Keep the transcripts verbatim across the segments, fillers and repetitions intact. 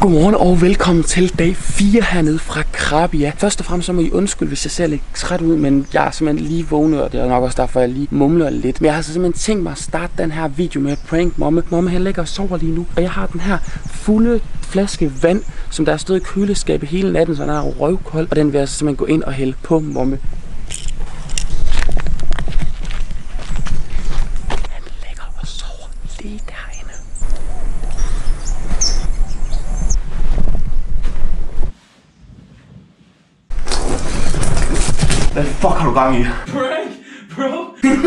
Godmorgen og velkommen til dag fire hernede fra Krabia. Først og fremmest så må I undskylde, hvis jeg ser lidt træt ud, men jeg er simpelthen lige vågnet, og det er nok også derfor, jeg lige mumler lidt. Men jeg har så simpelthen tænkt mig at starte den her video med at prank Momme. Momme, han ligger og sover lige nu, og jeg har den her fulde flaske vand, som der er stået i køleskabet hele natten, så den er røvkold, og den vil jeg så simpelthen gå ind og hælde på Momme. Han ligger og sover lige derinde. Hvad fuck har du gang i? Prank, bro.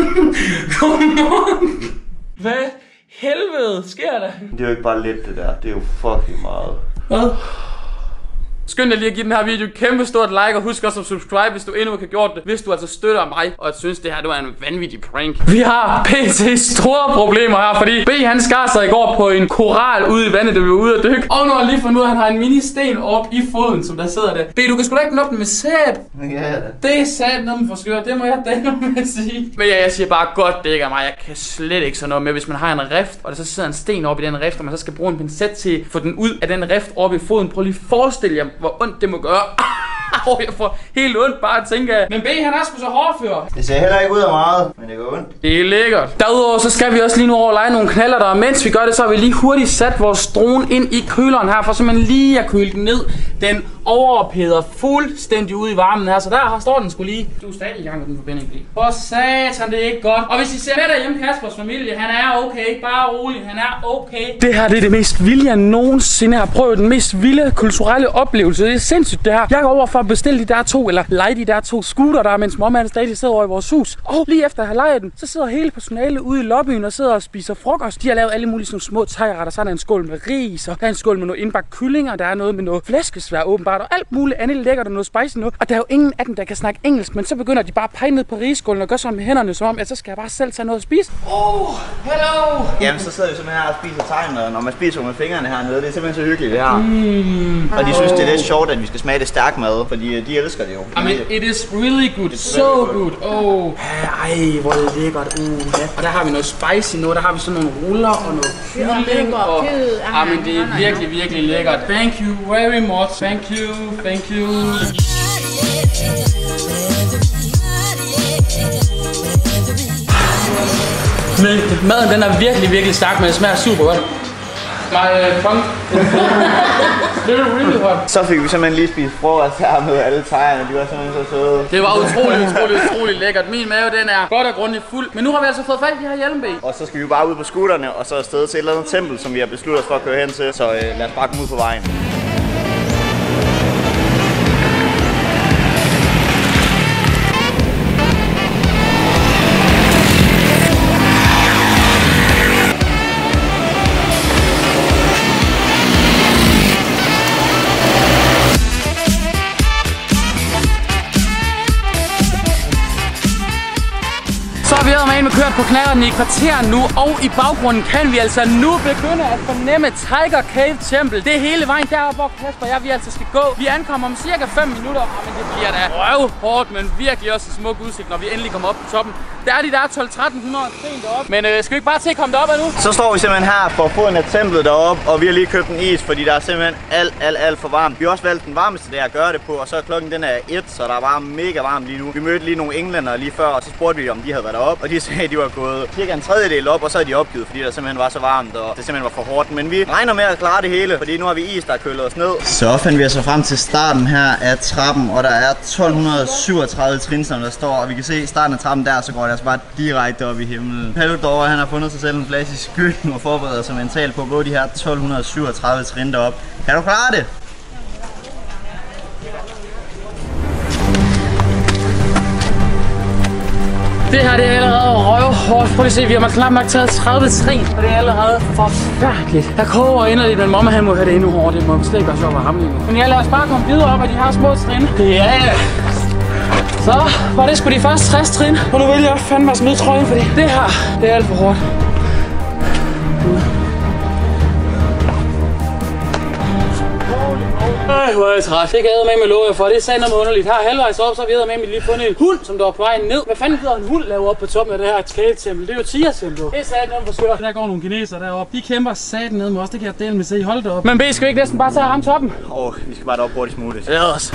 Godmorgen. Hvad helvede sker der? Det er jo ikke bare lidt det der, det er jo fucking meget. Hvad? Skynd dig lige at give den her video et kæmpe stort like, og husk også at subscribe, hvis du endnu ikke har gjort det. Hvis du altså støtter mig, og synes det her det var en vanvittig prank. Vi har P T store problemer her, fordi B han skar sig i går på en koral ude i vandet, da vi var ude at dykke. Og nu har han lige fundet ud af, at han har en mini-sten op i foden, som der sidder der. B, du kan sgu da ikke nå den med sæt. Ja, da. Det er sat noget med for skør, det må jeg da med at sige. Men ja, jeg siger bare godt, det ikke er mig. Jeg kan slet ikke sådan noget med, hvis man har en rift, og der så sidder en sten op i den rift, og man så skal bruge en pincet til at få den ud af den rift op i foden. Prøv lige at forestille jer, hvor ondt det må gøre. Åh, jeg får helt ondt bare at tænke af. Men B, han er sgu så hårdfør. Det ser heller ikke ud af meget, men det går ondt. Det er lækkert. Derudover så skal vi også lige nu over og lege nogle knaller der. Og mens vi gør det, så har vi lige hurtigt sat vores drone ind i køleren her, for simpelthen lige at køle den ned. Den overopheder fuldstændig ude i varmen her, så der står den sgu lige. Du er stadig i gang med den forbinding, B. For satan, det er ikke godt. Og hvis I ser med derhjemme, Kaspers familie, han er okay. Bare rolig, han er okay. Det her det er det mest vilde, jeg nogensinde har prøvet. Den mest vilde kulturelle oplevelse. Det er sindssygt det her. Jeg går over for at bestille de der to, eller lege de der to scooter der, mens Momme stadig sidder over i vores hus. Og lige efter at have lejet den, så sidder hele personalet ude i lobbyen og sidder og spiser frokost. De har lavet alle mulige sådan små thai-retter. Så er der en skål med ris, og der er en skål med noget indbagt kylling, og der er noget med noget flæskesvær åbenbart, og alt muligt andet lækkert og noget spicy noget. Og der er jo ingen af dem, der kan snakke engelsk, men så begynder de bare at pege ned på risskålen og gøre sådan med hænderne, som om, at så skal jeg bare selv tage noget at spise. Oh, hello! Jamen, så sidder vi simpelthen her og spiser tegn, og når man spiser med fingrene hernede, det er simpelthen så hyggeligt det her. Mm. Og de synes, det er lidt sjovt, at vi skal smage det stærk mad, fordi de elsker det jo. I mean, it is really good. It's so good. Oh. Ej, hvor er det lækkert. Uh, ja. Og der har vi noget spicy nu. Der har vi sådan nogle ruller og noget kylling. Og, ah, men det er virkelig, virkelig lækkert. Thank you very much. Thank you. Thank you. Men maden den er virkelig, virkelig stærk, men det smager super godt. My funk. Really hot. Så fik vi simpelthen lige spist frokost her med alle tegerne, de var simpelthen så søde. Det var utrolig, utrolig, utrolig lækkert. Min mave den er godt og grundigt fuld. Men nu har vi altså fået fat i de her hjelm, B. Og så skal vi bare ud på scooterne, og så afsted til et eller andet tempel, som vi har besluttet os for at køre hen til. Så øh, lad os bare komme ud på vejen. Så har vi været med kørt på knalleren i kvarter nu, og i baggrunden kan vi altså nu begynde at fornemme Tiger Cave Temple. Det er hele vejen deroppe, hvor Kasper og jeg vi altså skal gå. Vi ankommer om cirka fem minutter, og men det bliver da røvhårdt, men virkelig også en smuk udsigt, når vi endelig kommer op på toppen. Der er de der tolv tretten hundrede trin deroppe. Men øh, skal vi ikke bare til at komme derop nu? Så står vi simpelthen her for foden af templet deroppe, og vi har lige købt en is, fordi der er simpelthen alt, alt, alt for varmt. Vi har også valgt den varmeste dag at gøre det på, og så er klokken den er et, så der er bare mega varmt lige nu. Vi mødte lige nogle englændere lige før, og så spurgte vi, om de havde været deroppe, og de sagde, at de var gået cirka en tredjedel op, og så er de opgivet, fordi der simpelthen var så varmt, og det simpelthen var for hårdt. Men vi regner med at klare det hele, fordi nu har vi is, der kølet os ned. Så fandt vi altså frem til starten her af trappen, og der er tolv syvogtredive trin, som der står, og vi kan se starten af trappen der, så går det altså bare direkte op i himlen. Paludor, han har fundet sig selv en plads i skylden og forbereder sig mentalt på at gå de her tolv syvogtredive trin derop. Kan du klare det? Det her det er allerede røvhårdt. Prøv lige at se, vi har knap nok taget tredive trin, og det er allerede forfærdeligt. Jeg koger inderligt, men Momme han må have det endnu hårdere. Det må slet ikke være sjovt at ham lige nu. Men ja, lad os bare komme videre op af de her små trin. Ja, ja. Så var det sgu de første tres trin, og nu vil jeg fandme at smide trøjen, fordi det her, det er alt for hårdt. Øj, hvor er jeg træt. Det kan jeg med med love for. Det er sandt noget underligt. Her halvvejs op, så har vi med mig lige fundet en hund, som der var på vej ned. Hvad fanden gider en hund lave op på toppen af det her skaletempel? Det er jo Tia-tempel. Det er sat noget for skør. Der går nogle kinesere deroppe. De kæmper satan ned med os. Det kan jeg dele med sig. Hold da op. Men B, skal vi ikke næsten bare tage ham toppen? Åh, oh, vi skal bare derop hurtigt muligt. Ja, også.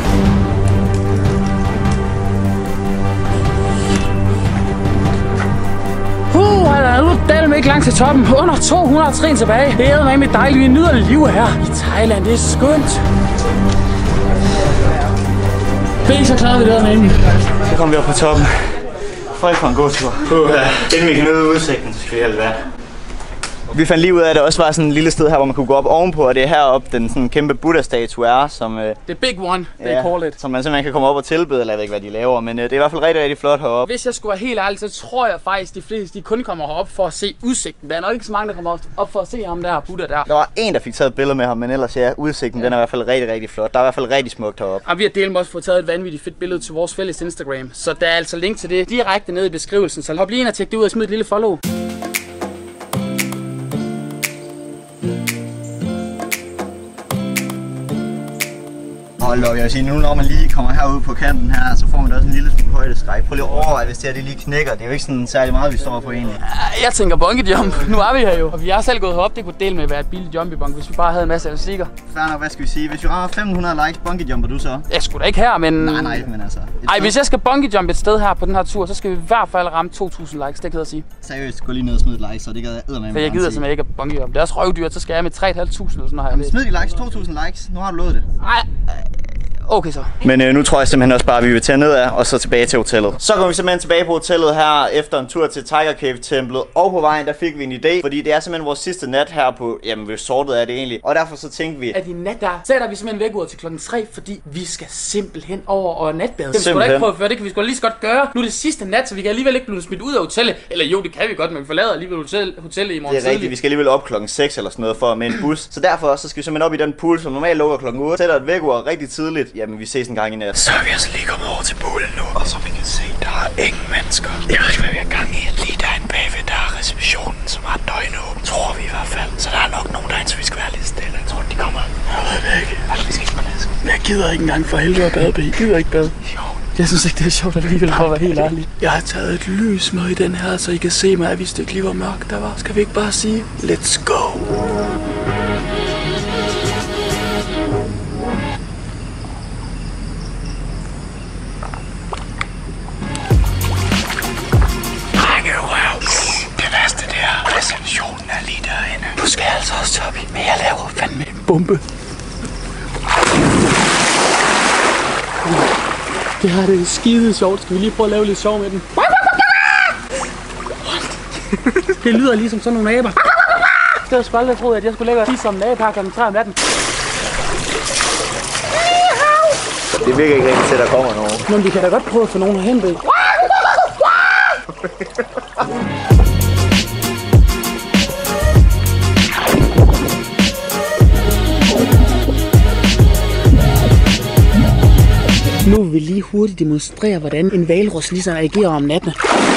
Uh, der er nu dalme ikke langt til toppen. Under to hundrede trin tilbage. Det er med dejligt. Vi nyder livet her i Thailand. Det er skønt. B, så klarer vi det der med mig. Så kommer vi op på toppen. Folk for en god tur. Uh, ja. Inden vi kan nyde udsigten, så skal vi helt være. Vi fandt lige ud af, at det også var sådan et lille sted her, hvor man kunne gå op ovenpå, og det er heroppe, den sådan kæmpe Buddha-statue er, som... Uh, The big one, they ja, call it. Som man simpelthen kan komme op og tilbede, eller jeg ved ikke, hvad de laver, men uh, det er i hvert fald rigtig, rigtig flot heroppe. Hvis jeg skulle være helt ærlig, så tror jeg faktisk, de fleste de kun kommer herop for at se udsigten. Der er nok ikke så mange, der kommer op for at se ham der, Buddha der. Der var en, der fik taget et billede med ham, men ellers ja, udsigten, ja. Den er i hvert fald rigtig, rigtig flot. Der er i hvert fald rigtig smukt heroppe. Og vi har delt med også fået taget et vanvittigt fedt billede til vores fælles Instagram, så der er altså link til det direkte nede i beskrivelsen, så hop lige ind og tjek det ud og smid et lille follow. Hold op, jeg vil sige, nu når man lige kommer herude på kanten her, så får man også en lille smule højdeskræk. Prøv lige at overveje, hvis det her det lige knækker. Det er jo ikke sådan særlig meget, vi står på egentlig. Jeg tænker bungee jump. Nu er vi her jo. Og vi har selv gået herop. Det kunne dele med at være et billigt jumpy bunk, hvis vi bare havde en masse elastikker. Fair nok, hvad skal vi sige? Hvis vi rammer fem hundrede likes, bungee jumper du så? Jeg skulle da ikke her, men... Nej, nej, men altså... Ej, hvis jeg skal bungee jump et sted her på den her tur, så skal vi i hvert fald ramme to tusind likes, det kan jeg sige. Seriøst, gå lige ned og smid et like, så det kan jeg eddermame. For jeg gider simpelthen ikke at bungee jump. Det er også røvdyrt, så skal jeg med tre tusind fem hundrede eller sådan noget her. Smid de likes, to tusind likes. Nu har du lovet det. Nej. Okay så. Men øh, nu tror jeg simpelthen også bare, at vi vil tage nedad og så tilbage til hotellet. Så går vi simpelthen tilbage på hotellet her efter en tur til Tiger Cave-templet. Og på vejen der fik vi en idé, fordi det er simpelthen vores sidste nat her på, jamen resortet er det egentlig. Og derfor så tænkte vi, at i nat der sætter vi simpelthen væk ud til klokken tre, fordi vi skal simpelthen over og natbade. Det skal vi ikke prøve før, det kan vi sgu lige så godt gøre. Nu er det sidste nat, så vi kan alligevel ikke blive smidt ud af hotellet. Eller jo, det kan vi godt, men vi forlader alligevel hotel, hotellet i morgen. Det er rigtigt, vi skal alligevel op klokken seks eller sådan noget for med en bus. Så derfor så skal vi simpelthen op i den pool, som normalt lukker klokken otte. Sætter et vækkeur rigtig tidligt. Jamen vi ses en gang i nat. Så er vi altså lige kommet over til poolen nu, og som I kan se, der er ingen mennesker. Jeg ved ikke, hvad vi har gang i. Lige derinde bagved, der er receptionen, som har døgnåben. Tror vi i hvert fald. Så der er nok nogen derinde, så vi skal være lidt stille. Jeg tror, de kommer. Jeg ved det ikke. Altså, vi skal ikke bade. Jeg gider ikke engang for helvede at bade, B. Jeg gider ikke bade. Jo. Jeg synes ikke, det er sjovt alligevel, for at være helt ærlig. Jeg har taget et lys med i den her, så I kan se mig, hvis det ikke lige var mørkt der var. Skal vi ikke bare sige, let's go. Receptionen er lige derinde. Nu skal jeg altså også op i, men jeg laver fandme en bombe. Det her det er skide sjovt. Skal vi lige prøve at lave lidt sjov med den? Det lyder ligesom sådan nogle aber. Det var sgu aldrig troet, at jeg skulle lægge og tisse som en abe her klokken tre om natten. Det virker ikke rigtig til, at der kommer nogen. Men vi kan da godt prøve at få nogen herhen, ved. Nu vil vi lige hurtigt demonstrere, hvordan en hvalros ligesom agerer om natten.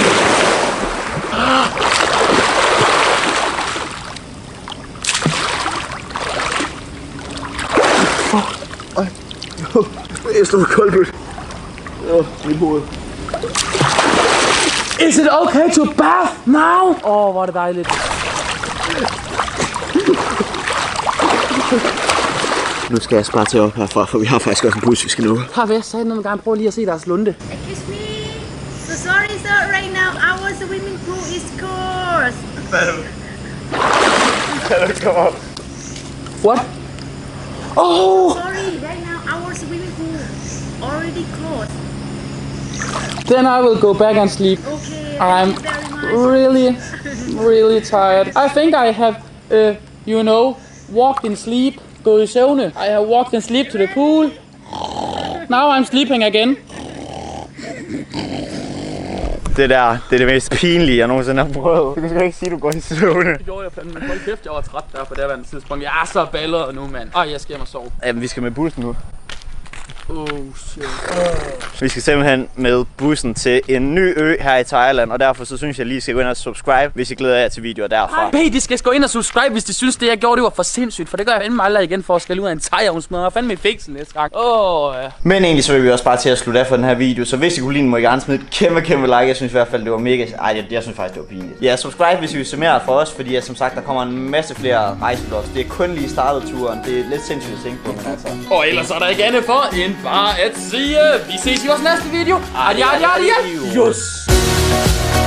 Ej, jeg stod koldt. Åh, mit hoved. Is it okay to bath now? Åh, oh, hvor er det dejligt. Nu skal jeg spare til op herfra, for vi har faktisk også en bus, vi skal nå. Har vi sagt noget gang? Prøv lige at se deres lunde. Excuse me. So sorry, sir. Right now, our swimming pool is closed. Come on. What? Oh! Sorry, right now, our swimming pool already closed. Then I will go back and sleep. Okay. I'm thank you very much. really, really tired. I think I have, uh, you know, walked in sleep. Gået i søvne. I have walked and sleep to the pool. Now I'm sleeping again. Det der, det er det mest pinlige, jeg nogensinde har prøvet. Du kan ikke sige, at du går i søvne. Det gjorde jeg fandme, men hold kæft, jeg var træt der på det her tidspunkt. Jeg er så balleret nu, mand. Ej, jeg skal hjem og sove. Jamen, vi skal med bussen nu. Oh shit. Vi skal simpelthen med bussen til en ny ø her i Thailand, og derfor så synes jeg lige, skal gå ind og subscribe, hvis I glæder jer til videoer derfra. Hey, de skal gå ind og subscribe, hvis de synes, det jeg gjorde, det var for sindssygt, for det gør jeg fandme aldrig igen for at skælde ud af en thai, og hun smadrer fandme i fængsel næste gang. Åh, oh, ja. Men egentlig så vil vi også bare til at slutte af for den her video, så hvis I kunne lide den, må I gerne smide et kæmpe, kæmpe like. Jeg synes i hvert fald, det var mega... Ej, jeg, jeg synes faktisk, det var pinligt. Ja, subscribe, hvis I vil se mere for os, fordi ja, som sagt, der kommer en masse flere rejsevlogs. Det er kun lige startet turen. Det er lidt sindssygt at tænke på, men altså... Og ellers er der ikke andet for, end bare at sige, vi ses i vores næste video. Adios.